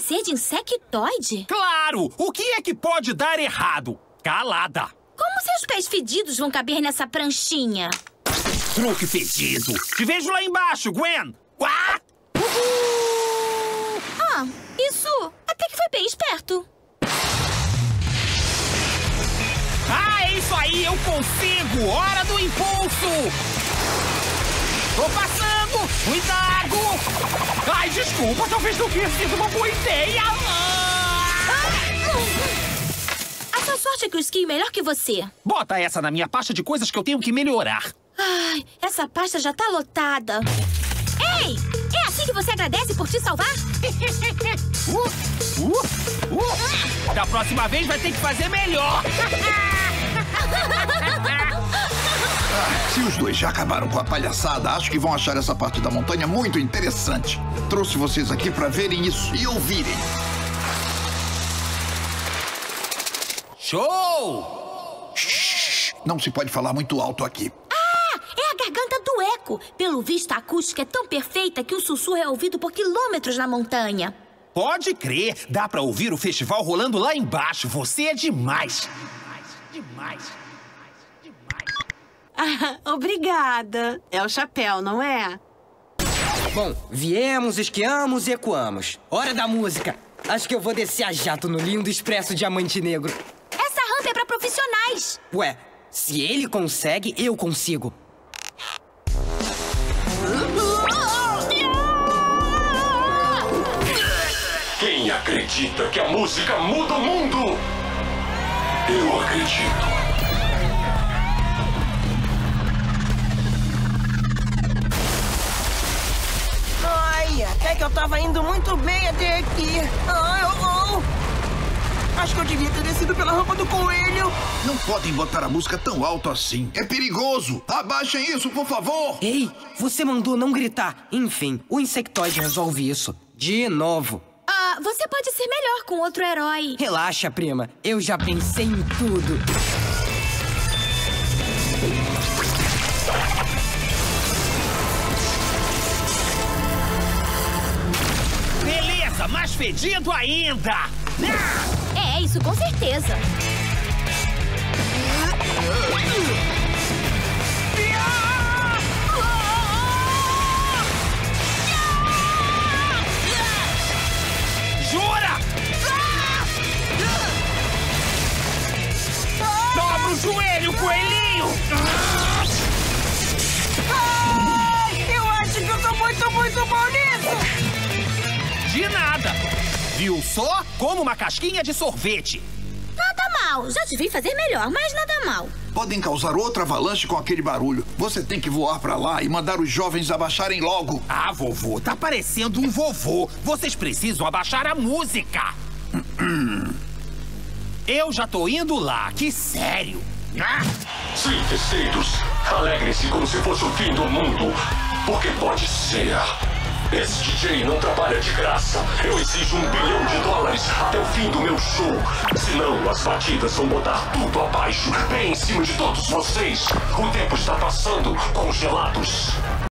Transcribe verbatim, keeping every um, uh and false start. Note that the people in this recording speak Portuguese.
ser de insectoide? Claro! O que é que pode dar errado? Calada! Como seus pés fedidos vão caber nessa pranchinha? Truque fedido! Te vejo lá embaixo, Gwen! Uá! Uhul! Ah, isso até que foi bem esperto. Ah, é isso aí! Eu consigo! Hora do impulso! Tô passando! Cuidado! Ai, desculpa! Talvez não tenha sido uma boa ideia! A sua sorte é que o Ski é melhor que você. Bota essa na minha pasta de coisas que eu tenho que melhorar. Ai, essa pasta já tá lotada. Ei! É assim que você agradece por te salvar? uh, uh, uh. Da próxima vez vai ter que fazer melhor. Ah, se os dois já acabaram com a palhaçada, acho que vão achar essa parte da montanha muito interessante. Trouxe vocês aqui pra verem isso e ouvirem. Show! Shhh, não se pode falar muito alto aqui. Ah, é a garganta do eco. Pelo visto, a acústica é tão perfeita que o sussurro é ouvido por quilômetros na montanha. Pode crer, dá pra ouvir o festival rolando lá embaixo. Você é demais. Demais, demais, demais. Ah, obrigada. É o chapéu, não é? Bom, viemos, esquiamos e ecoamos. Hora da música. Acho que eu vou descer a jato no lindo Expresso Diamante Negro. Essa rampa é pra profissionais. Ué, se ele consegue, eu consigo. Quem acredita que a música muda o mundo? Eu acredito. Ai, até que eu tava indo muito bem até aqui. Ai, oh, oh. Acho que eu devia ter descido pela rampa do coelho. Não podem botar a música tão alto assim. É perigoso. Abaixem isso, por favor. Ei, você mandou não gritar. Enfim, o insectoide resolve isso. De novo. Ah, você pode ser melhor com outro herói. Relaxa, prima. Eu já pensei em tudo. Beleza, mais fedido ainda! É, isso com certeza. Jura? Dobra o joelho, coelhinho! Ai, eu acho que eu tô muito, muito bom nisso. De nada! Viu só? Como uma casquinha de sorvete. Nada mal. Já te vi fazer melhor, mas nada mal. Podem causar outra avalanche com aquele barulho. Você tem que voar pra lá e mandar os jovens abaixarem logo. Ah, vovô, tá parecendo um vovô. Vocês precisam abaixar a música. Eu já tô indo lá, que sério. Sim, terceiros, alegrem-se como se fosse o fim do mundo. Porque pode ser. Esse D J não trabalha de graça. Eu exijo um bilhão de dólares até o fim do meu show. Senão as batidas vão botar tudo abaixo, bem em cima de todos vocês. O tempo está passando, congelados.